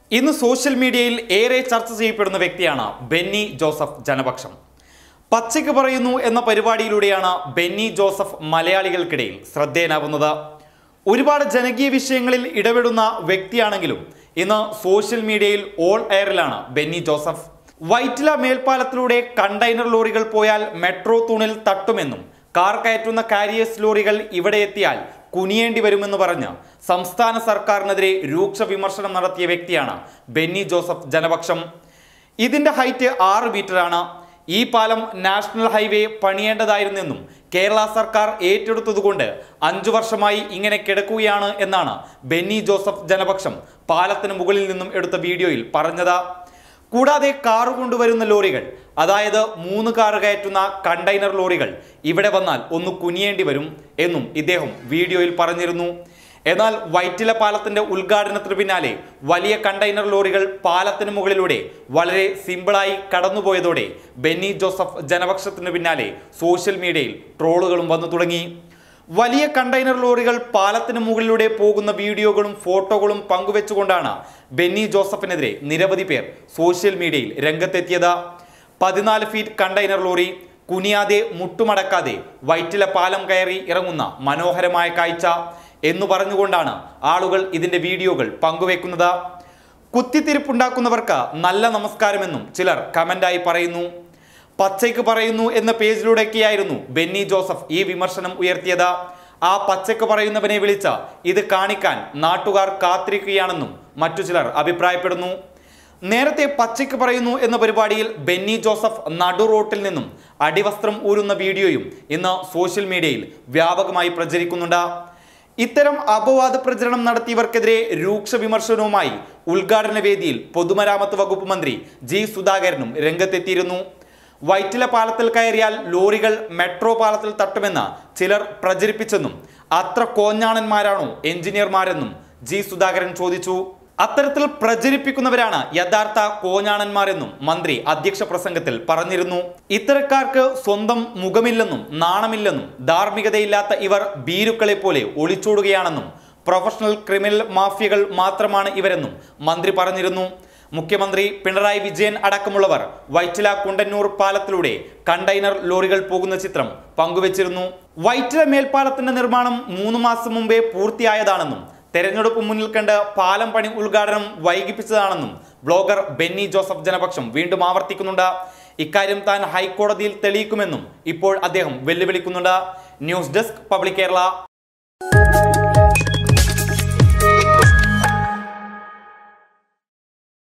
ഇന്ന് സോഷ്യൽ മീഡിയയിൽ ഏറെ ചർച്ച ചെയ്യപ്പെടുന്ന വ്യക്തിയാണ് ബെന്നി ജോസഫ് ജനപക്ഷം. പച്ചയ്ക്ക് പറയുന്നു എന്ന പരിപാടിയിലൂടെയാണ് ബെന്നി ജോസഫ് മലയാളികൾക്കിടയിൽ ശ്രദ്ധേയനാവുന്നത്. ഒരുപാട് ജനകീയ വിഷയങ്ങളിൽ ഇടപെടുന്ന വ്യക്തിയാണെങ്കിലും ഇന്ന് സോഷ്യൽ മീഡിയയിൽ ഓൾ എയറിലാണ് ബെന്നി ജോസഫ്. വൈറ്റില മേൽപ്പാലത്തിലൂടെ കണ്ടെയ്നർ ലോറികൾ പോയാൽ മെട്രോ തൂണിൽ തട്ടുമെന്നും കാർ കയറ്റുന്ന കാരിയേഴ്സ് ലോറികൾ ഇവിടെ എത്തിയാൽ കുനിയേണ്ടി വരുമെന്ന് പറഞ്ഞ് സംസ്ഥാന സർക്കാരിനെതിരെ രൂക്ഷ വിമർശനം നടത്തിയ വ്യക്തിയാണ് ബെന്നി ജോസഫ് ജനപക്ഷം. ഇതിന്റെ ഹൈറ്റ് 6 മീറ്ററാണ്. ഈ പാലം നാഷണൽ ഹൈവേ പണിയേണ്ടതായിരുന്നെന്നും കേരള സർക്കാർ ഏറ്റെടുത്തതുകൊണ്ട് 5 വർഷമായി ഇങ്ങനെ കിടക്കുകയാണ് എന്നാണ് ബെന്നി ജോസഫ് ജനപക്ഷം പാലത്തിന് മുകളിൽ നിന്നും എടുത്ത വീഡിയോയിൽ പറഞ്ഞത്. കൂടാതെ കാറ് കൊണ്ടുവരുന്ന ലോറികൾ, അതായത് 3 കാർ കയറ്റുന്ന കണ്ടെയ്നർ ലോറികൾ ഇവിടെ വന്നാൽ ഒന്ന് കുനിയേണ്ടി വരും എന്നും ഇദ്ദേഹം വീഡിയോയിൽ പറഞ്ഞിരുന്നു. എന്നാൽ വൈറ്റില പാലത്തിന്റെ ഉദ്ഘാടനത്തിന് പിന്നാലെ വലിയ കണ്ടെയ്നർ ലോറികൾ പാലത്തിന് മുകളിലൂടെ വളരെ സിമ്പിളായി കടന്നുപോയതോടെ ബെന്നി ജോസഫ് ജനപക്ഷത്തിന് പിന്നാലെ സോഷ്യൽ മീഡിയയിൽ ട്രോളുകളും വന്നു തുടങ്ങി. വലിയ കണ്ടെയ്നർ ലോറികൾ പാലത്തിന് മുകളിലൂടെ പോകുന്ന വീഡിയോകളും ഫോട്ടോകളും പങ്കുവെച്ചുകൊണ്ടാണ് ബെന്നി ജോസഫിനെതിരെ നിരവധി പേർ സോഷ്യൽ മീഡിയയിൽ രംഗത്തെത്തിയത്. 14 ഫീറ്റ് കണ്ടെയ്നർ ലോറി കുനിയാതെ മുട്ടുമടക്കാതെ വൈറ്റില പാലം കയറി ഇറങ്ങുന്ന മനോഹരമായ കാഴ്ച എന്നു പറഞ്ഞുകൊണ്ടാണ് ആളുകൾ ഇതിന്റെ വീഡിയോകൾ പങ്കുവെക്കുന്നത്. കുത്തിത്തിരിപ്പുണ്ടാക്കുന്നവർക്ക് നല്ല നമസ്കാരമെന്നും ചിലർ കമന്റായി പറയുന്നു. പച്ചയ്ക്ക് പറയുന്നു എന്ന പേജിലൂടെയൊക്കെയായിരുന്നു ബെന്നി ജോസഫ് ഈ വിമർശനം ഉയർത്തിയത്. ആ പച്ചയ്ക്ക് പറയുന്നവനെ വിളിച്ച ഇത് കാണിക്കാൻ നാട്ടുകാർ കാത്തിരിക്കുകയാണെന്നും മറ്റു ചിലർ അഭിപ്രായപ്പെടുന്നു. നേരത്തെ പച്ചയ്ക്ക് പറയുന്നു എന്ന പരിപാടിയിൽ ബെന്നി ജോസഫ് നടു റോട്ടിൽ നിന്നും അടിവസ്ത്രം ഊരുന്ന വീഡിയോയും ഇന്ന് സോഷ്യൽ മീഡിയയിൽ വ്യാപകമായി പ്രചരിക്കുന്നുണ്ട്. ഇത്തരം അപവാദ പ്രചരണം നടത്തിയവർക്കെതിരെ രൂക്ഷ വിമർശനവുമായി ഉദ്ഘാടന വേദിയിൽ പൊതുമരാമത്ത് വകുപ്പ് മന്ത്രി ജി സുധാകരനും രംഗത്തെത്തിയിരുന്നു. വൈറ്റില പാലത്തിൽ കയറിയാൽ ലോറികൾ മെട്രോ പാലത്തിൽ തട്ടുമെന്ന് ചിലർ പ്രചരിപ്പിച്ചെന്നും അത്ര കോഞ്ഞാണന്മാരാണോ എഞ്ചിനീയർമാരെന്നും ജി സുധാകരൻ ചോദിച്ചു. അത്തരത്തിൽ പ്രചരിപ്പിക്കുന്നവരാണ് യഥാർത്ഥ കോഞ്ഞാണന്മാരെന്നും മന്ത്രി അധ്യക്ഷ പ്രസംഗത്തിൽ പറഞ്ഞിരുന്നു. ഇത്തരക്കാർക്ക് സ്വന്തം മുഖമില്ലെന്നും നാണമില്ലെന്നും ധാർമ്മികതയില്ലാത്ത ഇവർ ഭീരുക്കളെ പോലെ ഒളിച്ചോടുകയാണെന്നും പ്രൊഫഷണൽ ക്രിമിനൽ മാഫിയകൾ മാത്രമാണ് ഇവരെന്നും മന്ത്രി പറഞ്ഞിരുന്നു. മുഖ്യമന്ത്രി പിണറായി വിജയൻ അടക്കമുള്ളവർ വൈറ്റില കുണ്ടന്നൂർ പാലത്തിലൂടെ കണ്ടെയ്നർ ലോറികൾ പോകുന്ന ചിത്രം പങ്കുവച്ചിരുന്നു. വൈറ്റില മേൽപ്പാലത്തിന്റെ നിർമ്മാണം 3 മാസം മുമ്പേ പൂർത്തിയായതാണെന്നും തെരഞ്ഞെടുപ്പ് മുന്നിൽ കണ്ട് പാലം പണി ഉദ്ഘാടനം വൈകിപ്പിച്ചതാണെന്നും ബ്ലോഗർ ബെന്നി ജോസഫ് ജനപക്ഷം വീണ്ടും ആവർത്തിക്കുന്നുണ്ട്. ഇക്കാര്യം താൻ ഹൈക്കോടതിയിൽ തെളിയിക്കുമെന്നും ഇപ്പോൾ അദ്ദേഹം വെല്ലുവിളിക്കുന്നുണ്ട്. News desk public Kerala.